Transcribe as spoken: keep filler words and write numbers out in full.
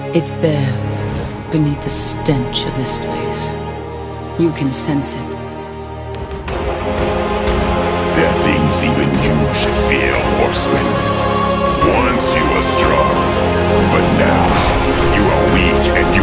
It's there, beneath the stench of this place. You can sense it. There are things even you should fear, horseman. Once you were strong, but now you are weak and